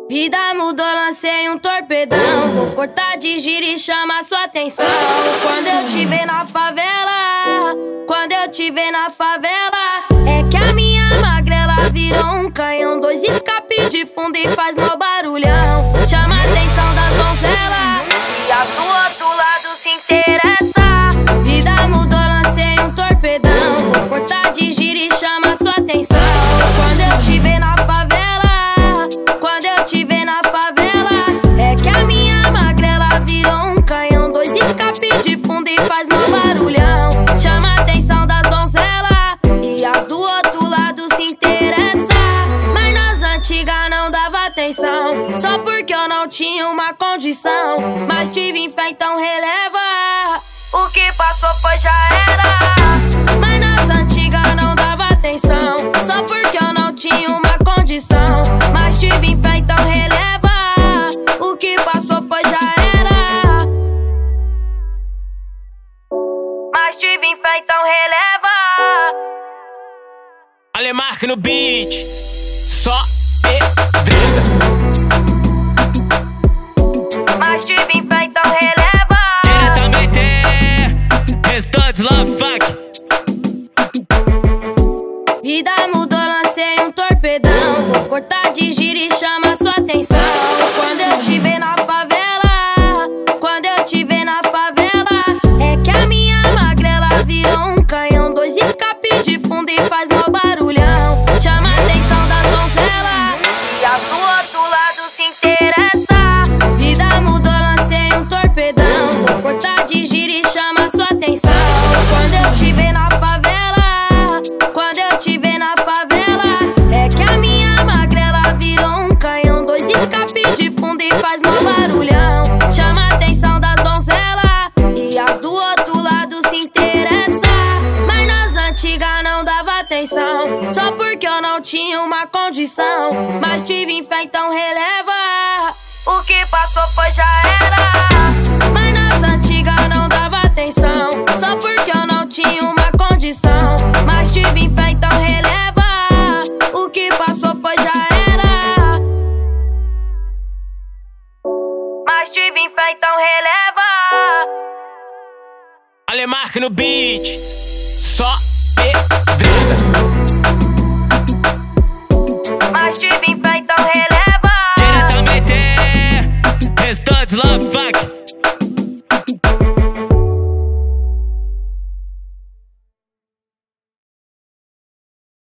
Vida mudou, lancei um torpedão. Vou cortar de giro e chamar sua atenção. Quando eu te ver na favela, quando eu te ver na favela, é que a minha magrela virou um canhão. Dois escape de fundo e faz mó barulhão. Chama a atenção das donzelas e a do outro lado se interessa. Vida mudou, lancei um torpedão. Vou cortar de giro e chamar sua atenção. Quando eu te ver na favela, quando eu te ver na favela, é que a minha magrela virou um canhão. Dois escape de fundo e faz mó barulhão. Chama a atenção das donzelas e as do outro lado se interessa. Mas nas antigas não dava atenção, só porque eu não tinha uma condição. Mas tive fé, então releva. O que passou foi já era. Mas nas antigas não dava atenção, só porque eu não tinha uma condição. Mas tive fé, então releva. O que passou foi já era. Mas tive fé, então releva. Alemark no beat, só pedreira. Mas tive fé, então releva. Diretamente, Restante Love Funk. Vida mudou, lancei um torpedão. Vou cortar de giro e chama sua atenção. Quando eu te ver na favela, quando eu te ver na favela, é que a minha magrela virou um canhão. Dois escape de fundo e faz mó barulhão. Chama a atenção das donzelas e a do outro lado se interessa. Vida mudou, lancei um torpedão. Vou cortar de giro e chama sua atenção. Quando eu te ver na favela, quando eu te ver na favela, é que a minha magrela virou um canhão. Dois escape de fundo e faz mó barulhão. Chama a atenção das donzelas e as do outro lado se interessa. Mas nas antigas não dava atenção, só porque eu não tinha uma condição. Mas tive fé, então releva. O que passou foi já era. Mas nas antigas não dava atenção, só porque eu não tinha uma condição. Mas tive fé, então releva. O que passou foi já era. Mas tive fé, então releva. Alemark no beat, só pedreira.